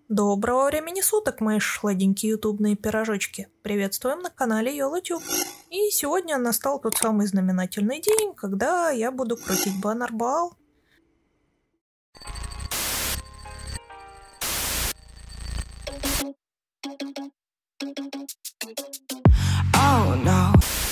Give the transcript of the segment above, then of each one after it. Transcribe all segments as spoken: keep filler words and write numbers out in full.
Доброго времени суток, мои сладенькие ютубные пирожочки. Приветствуем на канале YOLOTube. И сегодня настал тот самый знаменательный день, когда я буду крутить баннер Баал. Oh, no.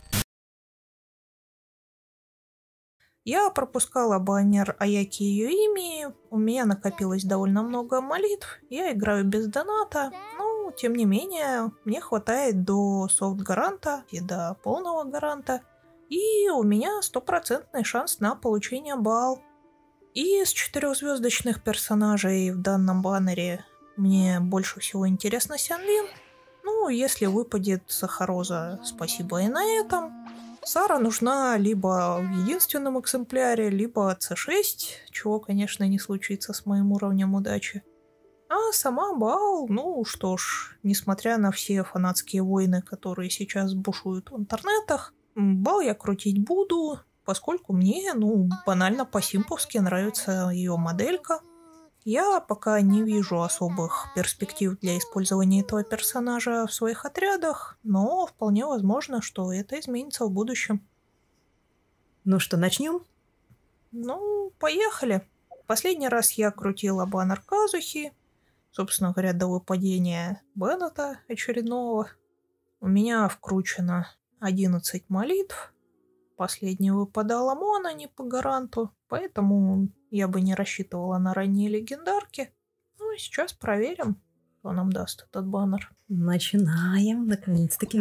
Я пропускала баннер Аяки и Юими, у меня накопилось довольно много молитв, я играю без доната, но тем не менее мне хватает до софт-гаранта и до полного гаранта, и у меня стопроцентный шанс на получение Баал. Из четырехзвездочных персонажей в данном баннере мне больше всего интересно Сянлин. Ну, если выпадет Сахароза, спасибо и на этом. Сара нужна либо в единственном экземпляре, либо си шесть, чего, конечно, не случится с моим уровнем удачи. А сама Баал, ну что ж, несмотря на все фанатские войны, которые сейчас бушуют в интернетах, Баал я крутить буду, поскольку мне, ну, банально по-симповски нравится ее моделька. Я пока не вижу особых перспектив для использования этого персонажа в своих отрядах, но вполне возможно, что это изменится в будущем. Ну что, начнем? Ну, поехали. Последний раз я крутила баннер Казухи, собственно говоря, до выпадения Беннета очередного. У меня вкручено одиннадцать молитв. Последний выпадала Мона не по гаранту, поэтому я бы не рассчитывала на ранние легендарки. Ну и сейчас проверим, что нам даст этот баннер. Начинаем, наконец-таки.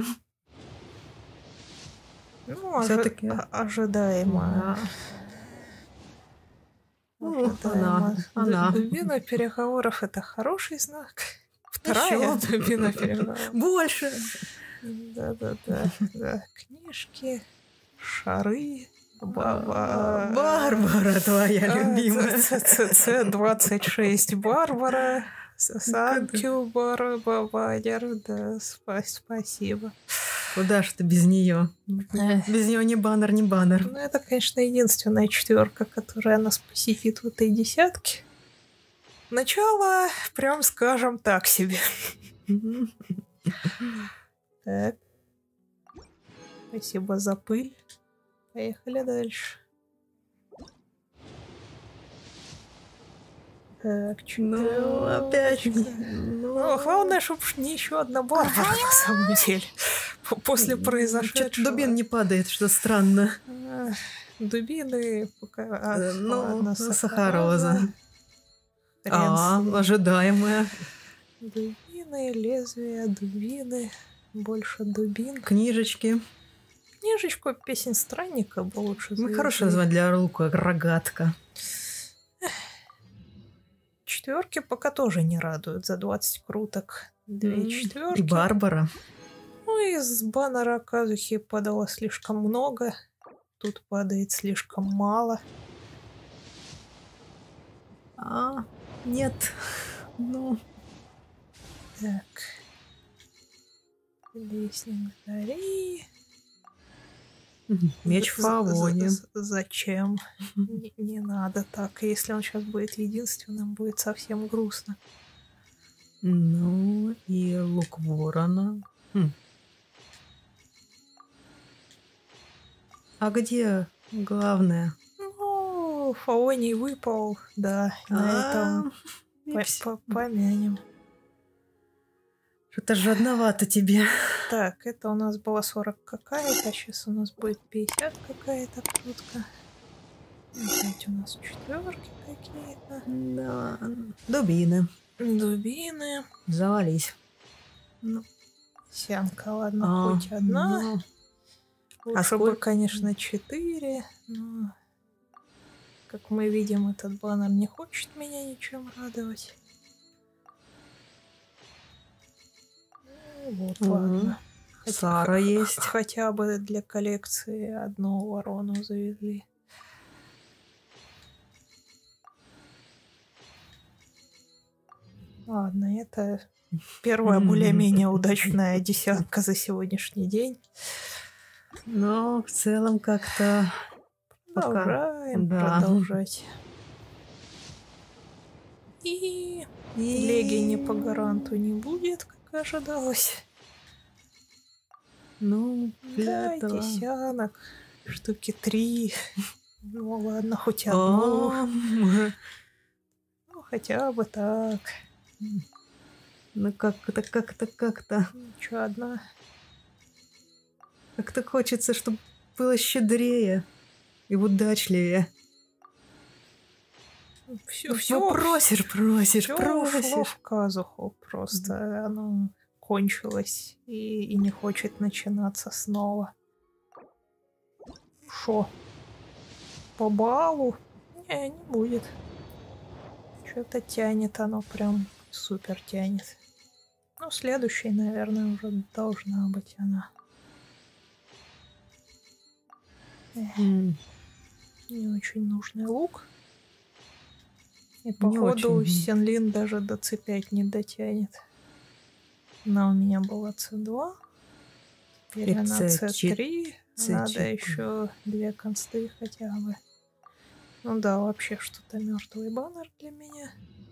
Ну, Все-таки ожи- ожидаемо. Да. Ожидаемо. Она, она. Дубина переговоров — это хороший знак. Вторая Еще. Дубина переговоров. Больше. Да-да-да. Да. Книжки, шары. Баба... Барбара твоя любимая. С двадцать шесть Барбара. Санкю, Барбара. Да, спасибо. Куда ж ты без нее? Без нее ни баннер, ни баннер. Ну, это, конечно, единственная четверка, которая нас посетит в этой десятке. Начало, прям скажем, так себе. Так. Спасибо за пыль. Поехали дальше. Так, чё? Ну, опять. Ну, ну, главное, чтобы не еще одна Барбара, на самом деле. После произошедшего. Что-то дубин не падает, что странно. Дубины пока... А, ну, ладно, Сахароза. А, Хрен ожидаемая. Дубины, лезвия, дубины. Больше дубин. Книжечки. Книжечку «Песень странника» бы лучше завести. Ну, хорошее название для лука, рогатка. Четверки пока тоже не радуют. За двадцать круток две mm. четверки. И Барбара. Ну, из баннера Казухи падало слишком много. Тут падает слишком мало. А, нет. Ну. Так. Лестник Дари. Меч в Фаоне. Зачем? не, не надо так. Если он сейчас будет единственным, будет совсем грустно. Ну, и лук ворона. Хм. А где главное? Ну, Фаоний выпал, да. На этом помянем. Что-то жадновато тебе. Так, это у нас было сорок какая-то, сейчас у нас будет пятьдесят какая-то крутка. Опять у нас четверки какие-то. Да. Дубины. Дубины. Завались. Ну, Сянка, ладно, а, хоть одна. Ну. Лучше а сколько... бы, конечно, четыре, но, как мы видим, этот баннер не хочет меня ничем радовать. Вот, угу. Ладно. Сара Х- есть. Хотя бы для коллекции одну ворону завезли. Ладно, это первая более-менее удачная десятка за сегодняшний день. Но в целом как-то продолжаем пока... продолжать. Да. И И... Леги не по гаранту не будет, как ожидалось. Ну, для Да, этого... десяток, штуки три. Ну ладно, хоть одну. Ну, хотя бы так. Ну как-то, как-то, как-то. Чё, одна? Как-то хочется, чтобы было щедрее и удачливее. Все, Ну, все, просишь, просишь, все просишь. ушло в казуху. Просто оно кончилось и, и не хочет начинаться снова. Шо? По балу? Не, не будет. Что-то тянет оно, прям супер тянет. Ну, следующей, наверное, уже должна быть она. Эх, Mm. не очень нужный лук. И Не походу очень. Сенлин даже до цэ пять не дотянет. Она у меня была цэ два. Теперь она цэ три. Надо еще две консты хотя бы. Ну да, вообще что-то мертвый баннер для меня.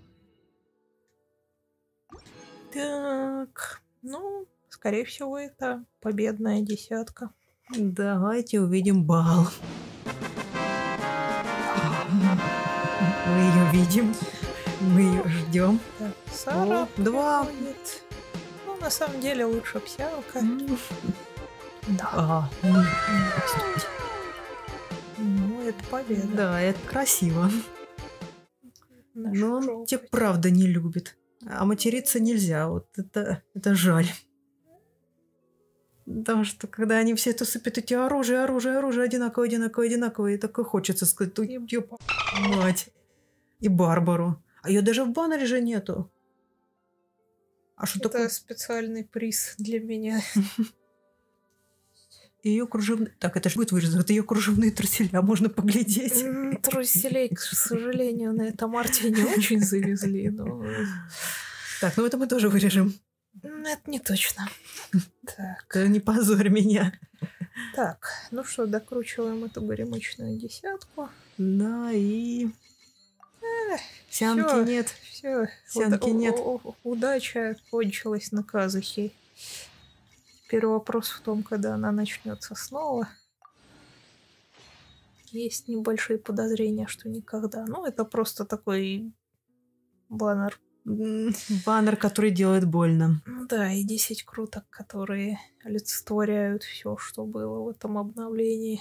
Так, ну, скорее всего, это победная десятка. Давайте увидим бал. Мы ее видим. Мы ее ждем. Так, Сара О, два. приходит. Ну, на самом деле, лучше псялка. Mm. Да. А, Здравствуйте. Ну, это победа. да, это красиво. Наш Но он жёлтый. тебя правда не любит. А материться нельзя. Вот это, это жаль. Потому что когда они все это сыпят, эти оружие, оружие, оружие, одинаковое, одинаковое, одинаковое, и такое хочется сказать, ой, ёп, мать. И Барбару. А ее даже в баннере же нету. А что Это такое? специальный приз для меня. Ее кружевные... Так, это же будет вырезано. Это ее кружевные труселя, можно поглядеть. М, Труселей, к сожалению, на этом арте не очень завезли, но... Так, ну это мы тоже вырежем. м, Это не точно. Так, Да не позорь меня. так, ну что, докручиваем эту горемычную десятку. Да, и... Сянки всё. нет. Все, Сянки нет. удача кончилась на казухе. Теперь вопрос в том, когда она начнется снова. Есть небольшие подозрения, что никогда. Ну, это просто такой баннер. М, Баннер, который делает больно. Ну да, и десять круток, которые олицетворяют все, что было в этом обновлении.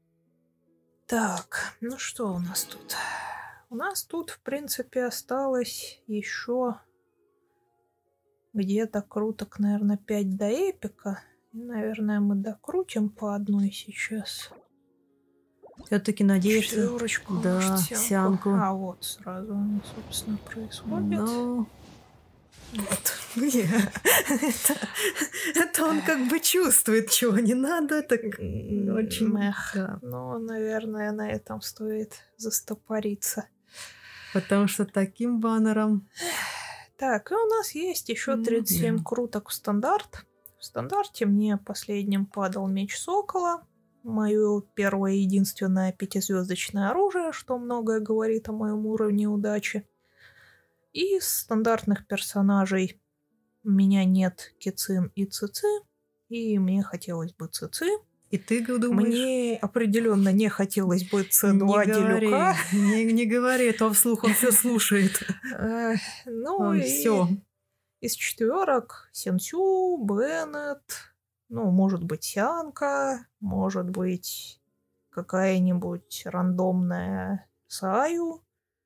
Так, ну что у нас тут? У нас тут, в принципе, осталось еще где-то круток, наверное, пять до эпика. И, наверное, мы докрутим по одной сейчас. Все-таки надеешься. Четверочку, Да, может, сянку. А вот сразу оно, собственно, происходит. Ну, Вот. это, это он как бы чувствует, чего не надо, так очень... Мэх. Да. Ну, наверное, на этом стоит застопориться. Потому что таким баннером... Так, и у нас есть еще тридцать семь Мгм. круток в стандарт. В стандарте мне последним падал меч Сокола. Мое первое и единственное пятизвездочное оружие, что многое говорит о моем уровне удачи. Из стандартных персонажей у меня нет Кицин и Цици, и мне хотелось бы Цици. И ты думаешь... Мне определенно не хотелось бы цэ два не говори, Делюка. не, не говори, то вслух он все слушает. Э, Ну и Все. из четверок Сенсю, Беннет, ну, может быть, Сянка, может быть, какая-нибудь рандомная Саю,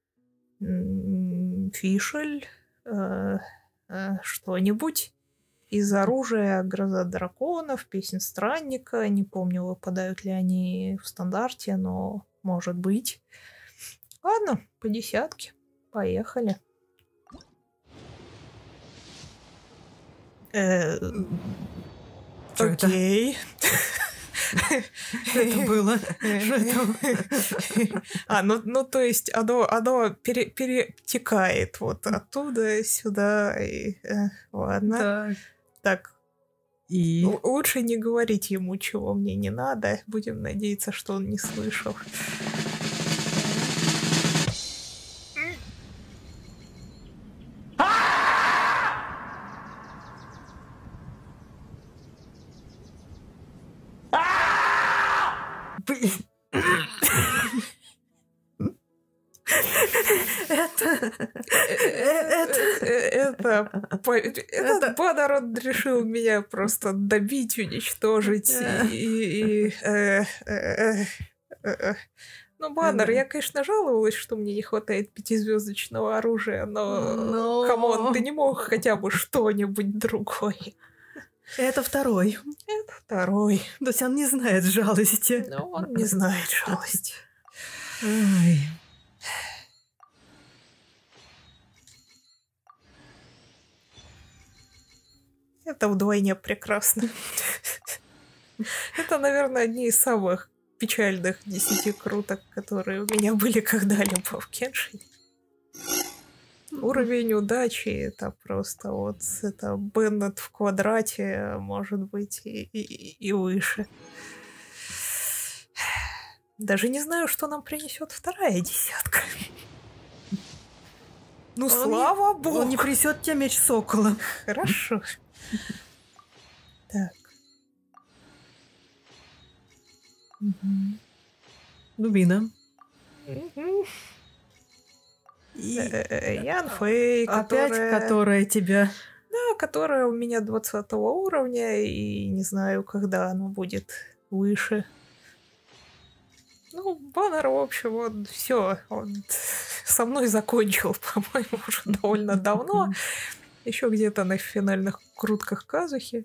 м, Фишель, э, э, что-нибудь. Из оружия Гроза драконов, Песнь странника. Не помню, выпадают ли они в стандарте, но может быть. Ладно, по десятке. Поехали. Э, Чё это? Окей. Что это было? Что это? А, ну, ну то есть оно, оно пере- перетекает вот оттуда сюда. И, э, ладно. Так. Так, И... л- лучше не говорить ему, чего мне не надо. Будем надеяться, что он не слышал. Это... Это... Этот баннер, он решил меня просто добить, уничтожить. И... Ну, баннер, я, конечно, жаловалась, что мне не хватает пятизвездочного оружия, но... Камон, ты не мог хотя бы что-нибудь другое. Это второй. Это второй. То есть он не знает жалости. Но он не знает жалости. Ай. Это вдвойне прекрасно. Это, наверное, одни из самых печальных десяти круток, которые у меня были когда-либо в Кеншине. Уровень удачи — это просто вот это Беннет в квадрате, может быть, и, и, и выше. Даже не знаю, что нам принесет вторая десятка. Ну, Он слава не, богу! Он не принесет тебе меч сокола. Хорошо. Так. Угу. Дубина. Угу. И... Ян Фэй, Опять которая... которая тебя... Да, которая у меня двадцатого уровня, и не знаю, когда оно будет выше. Ну, баннер, в общем, он все, он со мной закончил, по-моему, уже довольно давно. Еще где-то на финальных крутках Казухи.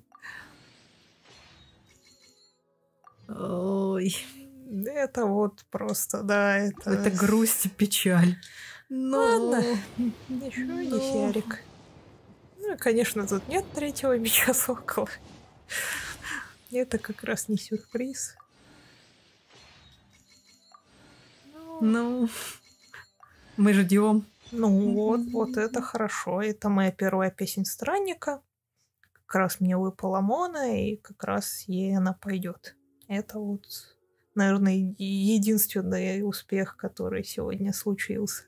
Ой. Это вот просто, да, это... Это грусть и печаль. Но... Ладно, еще Но... десятик. Ну и, конечно, тут нет третьего меча сокола. Это как раз не сюрприз. Ну, мы ждем. Ну вот, вот это хорошо. Это моя первая песня странника. Как раз мне выпала Мона, и как раз ей она пойдет. Это вот, наверное, единственный успех, который сегодня случился.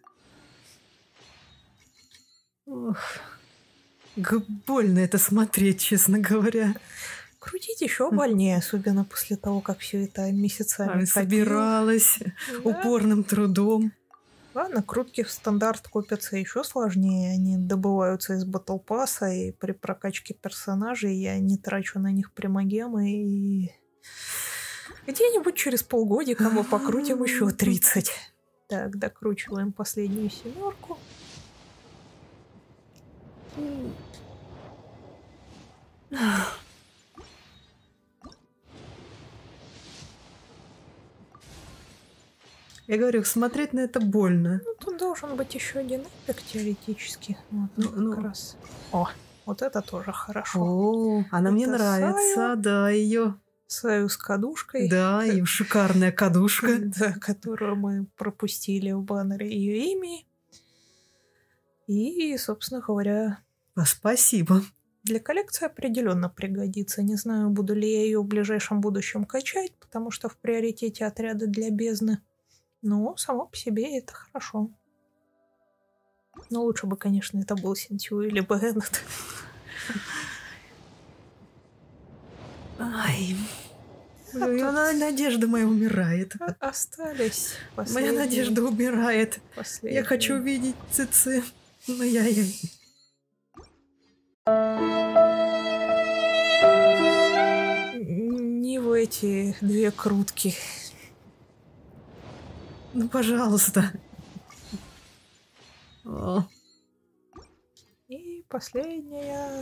Ох, больно это смотреть, честно говоря. Крутить еще больнее, особенно после того, как все это месяцами собиралась, да. Упорным трудом. Ладно, крутки в стандарт копятся еще сложнее. Они добываются из батл пасса, и при прокачке персонажей я не трачу на них примагемы. И где-нибудь через полгодика мы покрутим еще тридцать. Так, докручиваем последнюю семерку. Я говорю, смотреть на это больно. Ну, тут должен быть еще один эпик теоретически. Вот, ну, ну. Как раз. О, вот это тоже хорошо. О, она это мне нравится, Саю, да, ее. Саю с кадушкой. Да, ее шикарная кадушка. Да, которую мы пропустили в баннере ее имени. И, собственно говоря... Спасибо. Для коллекции определенно пригодится. Не знаю, буду ли я ее в ближайшем будущем качать, потому что в приоритете отряды для бездны. Но само по себе это хорошо. Но лучше бы, конечно, это был Синтью или Беннет. Ай. Моя надежда моя умирает. Остались Моя надежда умирает. Я хочу увидеть цицы. Но я... Не в эти две крутки. Ну, пожалуйста. О. И последняя.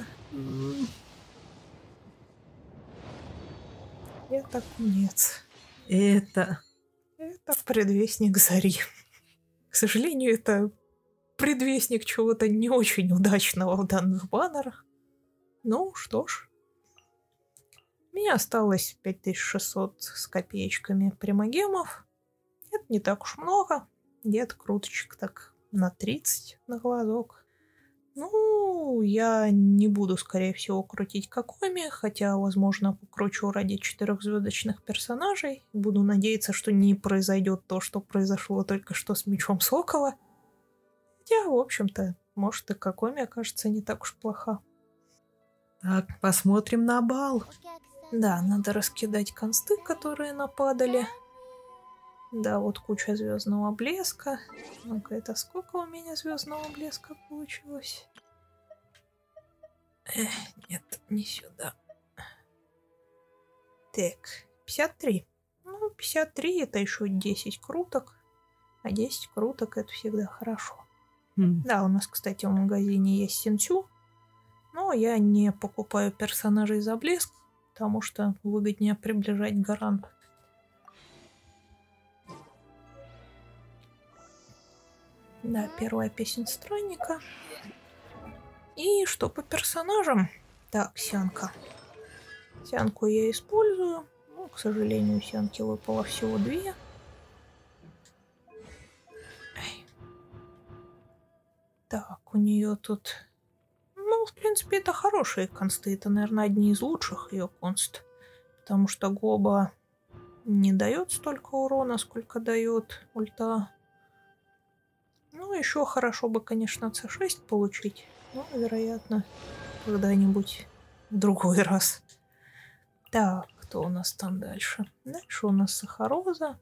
Это кунец. Это... Это предвестник зари. К сожалению, это предвестник чего-то не очень удачного в данных баннерах. Ну, что ж. У меня осталось пять тысяч шестьсот с копеечками примагемов. Это не так уж много. Где-то круточек так на тридцать на глазок. Ну, я не буду, скорее всего, крутить Какоми, хотя, возможно, покручу ради четырехзвездочных персонажей. Буду надеяться, что не произойдет то, что произошло только что с мечом Сокола. Хотя, в общем-то, может, и Какоми окажется не так уж плоха. Так, посмотрим на бал. Да, надо раскидать консты, которые нападали. Да, вот куча звездного блеска. Ну-ка, это сколько у меня звездного блеска получилось? Эх, нет, не сюда. Так, пятьдесят три. Ну, пятьдесят три это еще десять круток. А десять круток это всегда хорошо. Mm. Да, у нас, кстати, в магазине есть Синсю. Но я не покупаю персонажей за блеск, потому что выгоднее приближать гарант. Да, первая песня странника. И что по персонажам? Так, Сянка. Сянку я использую. Ну, к сожалению, Сянки выпало всего две. Ай. Так, у нее тут... Ну, в принципе, это хорошие консты. Это, наверное, одни из лучших ее конст. Потому что Гоба не дает столько урона, сколько дает ульта. Ну, еще хорошо бы, конечно, С шесть получить. Но, вероятно, когда-нибудь в другой раз. Так, кто у нас там дальше? Дальше у нас Сахароза.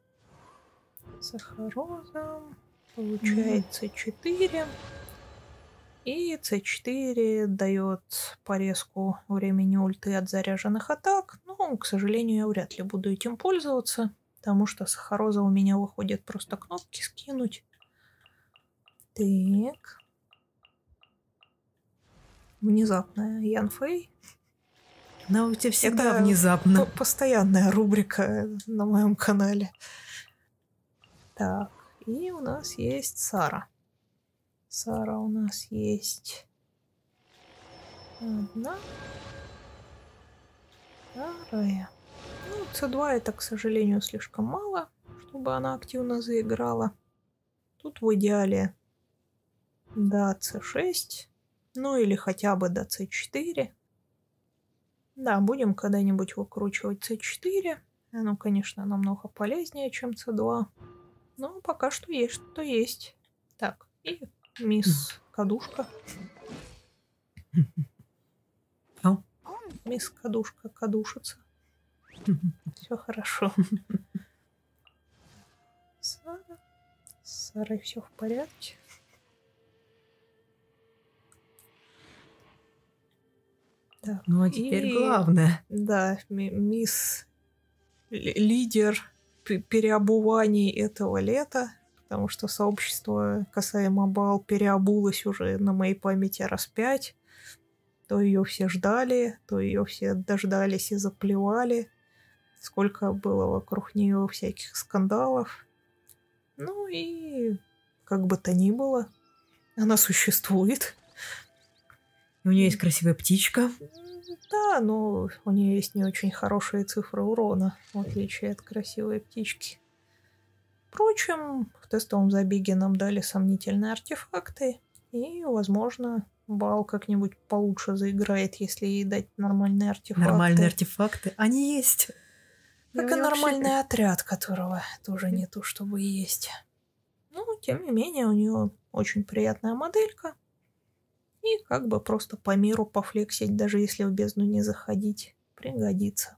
Сахароза получает С четыре. И С четыре дает порезку времени ульты от заряженных атак. Но, к сожалению, я вряд ли буду этим пользоваться. Потому что Сахароза у меня выходит просто кнопки скинуть. Так. Внезапная Ян Фэй. Но у тебя всегда Это внезапно. Постоянная рубрика на моем канале. Так, и у нас есть Сара. Сара у нас есть одна, вторая. Ну, С два это, к сожалению, слишком мало, чтобы она активно заиграла. Тут в идеале до С шесть, ну или хотя бы до С четыре. Да, будем когда-нибудь выкручивать С четыре. Оно, конечно, намного полезнее, чем С два. Но пока что есть, что есть. Так, и мисс Кадушка. Oh. Мисс Кадушка кадушится. Все хорошо. Сара. С Сарой все в порядке. Так, ну а теперь и... главное. Да, мисс лидер переобуваний этого лета, потому что сообщество касаемо бал переобулось уже на моей памяти раз пять. То ее все ждали, то ее все дождались и заплевали. Сколько было вокруг нее всяких скандалов. Ну и как бы то ни было, она существует. У нее есть красивая птичка. Да, но у нее есть не очень хорошие цифры урона, в отличие от красивой птички. Впрочем, в тестовом забеге нам дали сомнительные артефакты, и, возможно, Бал как-нибудь получше заиграет, если ей дать нормальные артефакты. Нормальные артефакты? Они есть. Как и нормальный вообще... отряд, которого тоже не то чтобы есть. Ну, тем не менее, у нее очень приятная моделька. И как бы просто по миру пофлексить, даже если в бездну не заходить, пригодится.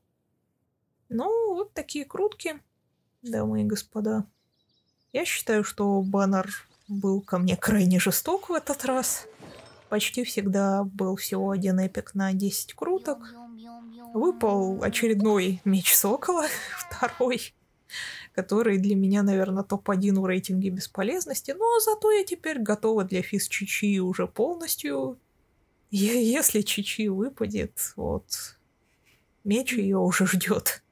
Ну, вот такие крутки, дамы и господа. Я считаю, что баннер был ко мне крайне жесток в этот раз. Почти всегда был всего один эпик на десять круток. Выпал очередной меч Сокола, второй, который для меня, наверное, топ один в рейтинге бесполезности. Но зато я теперь готова для физ Чичи уже полностью. И если Чичи выпадет, вот, меч ее уже ждет.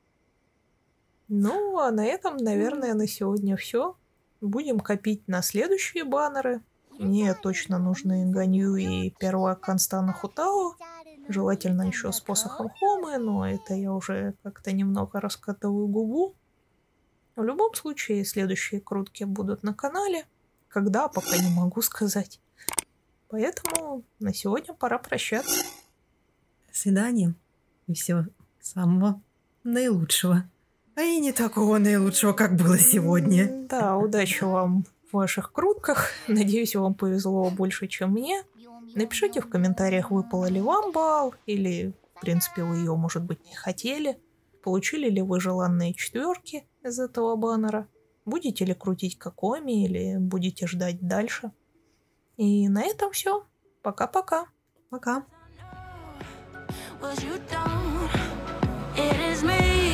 Ну, а на этом, наверное, на сегодня все. Будем копить на следующие баннеры. Мне точно нужны Ганью и первая конста на Хутао. Желательно еще с посохом Хомы, но это я уже как-то немного раскатываю губу. В любом случае, следующие крутки будут на канале. Когда, пока не могу сказать. Поэтому на сегодня пора прощаться. До свидания. И всего самого наилучшего. А и не такого наилучшего, как было сегодня. Да, удачи вам в ваших крутках. Надеюсь, вам повезло больше, чем мне. Напишите в комментариях, выпала ли вам бал, или, в принципе, вы ее, может быть, не хотели. Получили ли вы желанные четверки из этого баннера? Будете ли крутить Какоми или будете ждать дальше? И на этом все. Пока-пока. Пока. Was you don't, it is me.